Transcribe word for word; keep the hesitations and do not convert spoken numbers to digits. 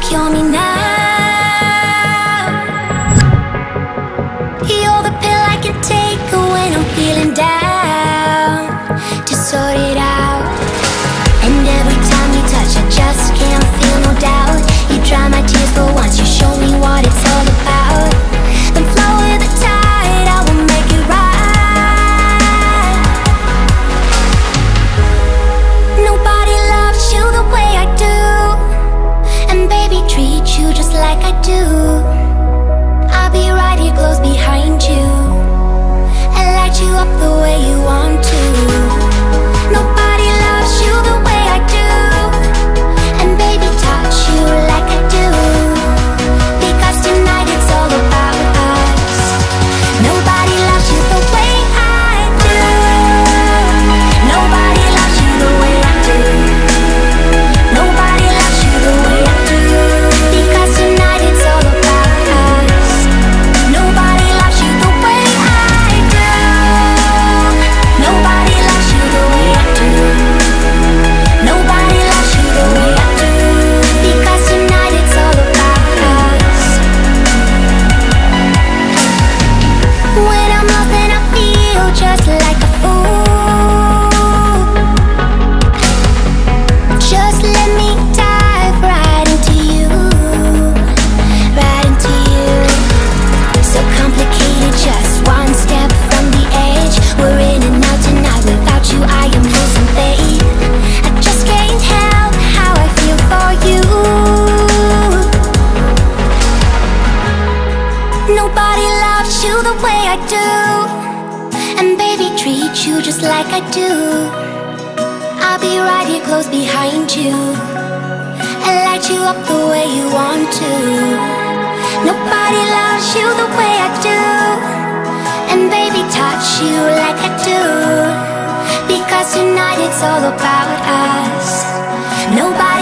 cure me now. You're the pill I can take when I'm feeling down, to sort it out. And every time you touch, I just can't feel no doubt. You dry my tears for once, you show me what it's all about. Then flow with the tide, I will make it right. Nobody loves you the way I do, and baby treat you just like I do. I'll be right here close behind you and light you up the way you want to. Nobody loves you the way I do, and baby touch you like I do, because tonight it's all about us. Nobody loves you the way I do. Nobody loves you the way I do. Nobody loves you the way I do, because tonight it's all about us. Nobody loves you the way I do. Nobody loves you the way I do. Nobody loves you the way I do, because tonight it's all about us. When I'm lost and I feel just like a fool, just let me dive right into you, right into you. So complicated, just one step from the edge. We're in and out tonight, without you I am losing faith. I just can't help how I feel for you. Nobody loves you the way I do, and baby treat you just like I do. I'll be right here close behind you and light you up the way you want to. Nobody loves you the way I do, and baby touch you like I do, because tonight it's all about us. Nobody